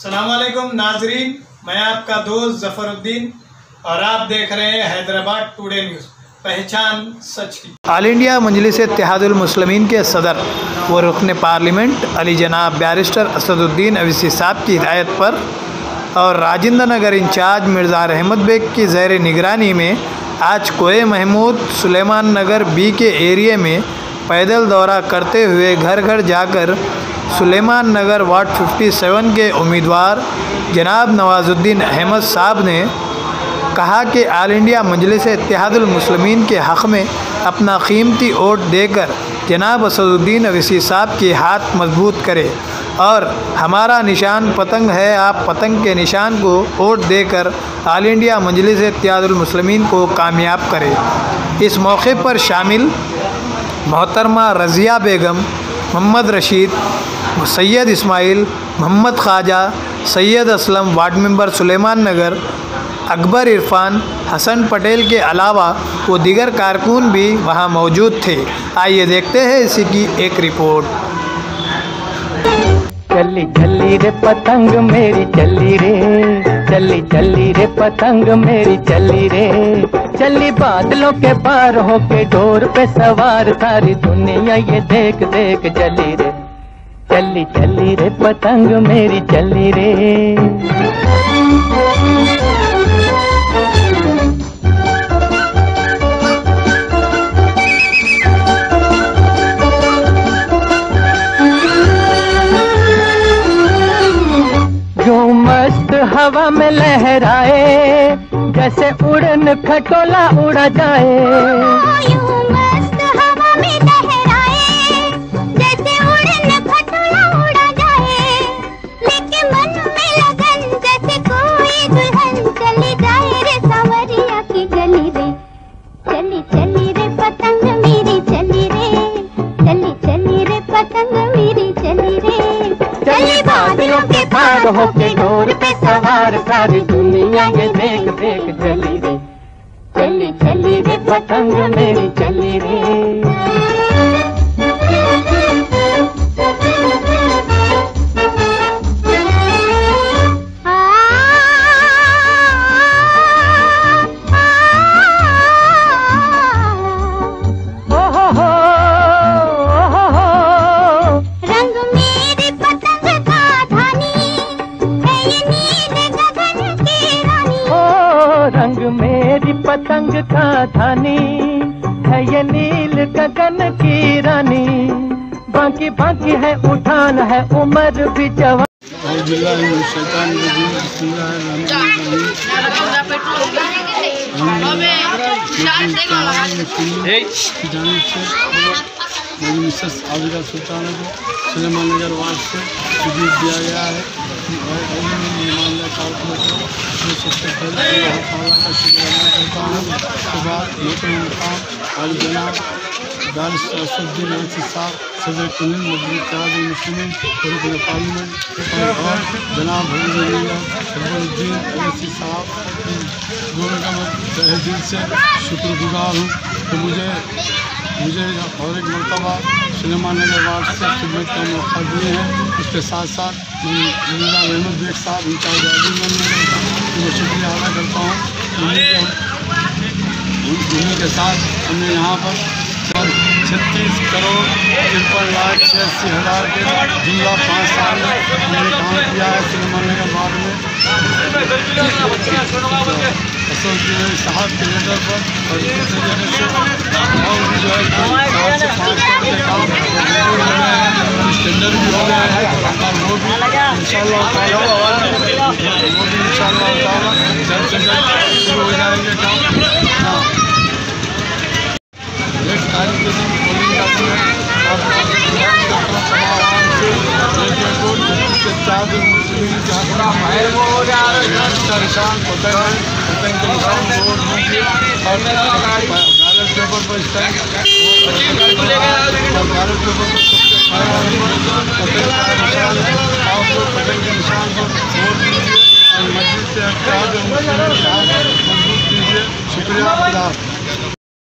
अस्सलाम वालेकुम नाजरीन, मैं आपका दोस्त ज़फ़रुद्दीन और आप देख रहे हैं हैदराबाद टुडे न्यूज़। पहचान सच की। ऑल इंडिया मजलिस इत्तेहादुल मुस्लिमीन के सदर व रुकन पार्लियामेंट अली जनाब बैरिस्टर असदुद्दीन अवीसी साहब की हिदायत पर और राजेंद्र नगर इंचार्ज मिर्ज़ा रहमत बेग की ज़ेर निगरानी में आज कोए महमूद सुलेमान नगर बी के एरिया में पैदल दौरा करते हुए घर घर जाकर सुलेमान नगर वार्ड 57 के उम्मीदवार जनाब नवाजुद्दीन अहमद साहब ने कहा कि ऑल इंडिया मजलिस इत्तेहादुल मुस्लिमीन के हक़ में अपना कीमती वोट देकर जनाब असदुद्दीन अवीसी साहब के हाथ मजबूत करें और हमारा निशान पतंग है, आप पतंग के निशान को वोट देकर ऑल इंडिया मजलिस इत्तेहादुल मुस्लिमीन को कामयाब करें। इस मौके पर शामिल मोहतरमा रज़िया बेगम, मोहम्मद रशीद, सैयद इस्माइल, मोहम्मद ख्वाजा, सैयद असलम वार्ड मेंबर सुलेमान नगर, अकबर इरफान, हसन पटेल के अलावा वो दीगर कारकुन भी वहाँ मौजूद थे। आइए देखते हैं इसी की एक रिपोर्ट। चली चली रे पतंग मेरी चली रे, चली चली रे पतंग मेरी चली रे, चली बादलों के पार होके डोर पे सवार सारी दुनिया ये देख देख चली रे, चली चली रे पतंग मेरी चली रे। जो मस्त हवा में लहराए जैसे उड़न खटोला उड़ा जाए, यूं मस्त हवा में लहराए जैसे उड़न खटोला उड़ा जाए, लेके मन में लगन जैसे कोई दुल्हन चली जाए रे सांवरिया की गली रे, चली चली रे पतंग मेरी चली रे, चली चली रे पतंग मेरी चली रे, चली बादलों के पार होके डोर पे सवार सारी दुनिया ये देख देख चली रे, चली चली रे पतंग मेरी चली रे। रंग मेरी पतंग का धानी है ये नील गगन की रानी, बाकी बाकी है उठान है उम्र भी जवान। मिसेस आबिदा सुल्ताना को सुलेमान नगर वार्ड से जीत दिया गया है और सबसे पहले अल्लाह ताला का शुक्र अदा करता हूँ। उसके बाद मुकाम जनाब बैरिस्टर असदुद्दीन अवीसी साहब सदर कुल मजलिस इत्तेहादुल मुस्लिमीन रुकन पार्लियामेंट और जनाब ज़फ़रुद्दीन अवीसी साहब दोनों का मैं तहे दिल से शुक्रगुजार हूँ कि मुझे और एक मरतबा सुलेमान नगर वार्ड से खिदमत का मौका दिए हैं। उसके साथ साथ मिर्ज़ा रहमत बेग साहब इंचार्ज मैं शुक्रिया अदा करता हूँ। उन्हीं के साथ हमने यहाँ पर 36 करोड़ 53,86,000 के जुमला 5 साल में हमने काम किया है सुलेमान नगर वार्ड में असदुद्दीन साहब के लेटर पर और इस तरीके से और भी जो है 4 से 5 करोड़ के काम टेंडर भी हो गया है और वो भी इंशाअल्लाह ताला जल्द से जल्द शुरू हो जाएंगे काम। नेक्स्ट तारीख के दिन पोलिंग का दिन है इसका निशान पतंग है, पतंग के निशान वोट होंगे और बैलेट पेपर पर इस टाइम बैलेट पेपर पर सबसे पतंग का निशान है। आप लोग पतंग के निशान पर वोट दीजिए और मस्जिद से मजबूत कीजिए। शुक्रिया।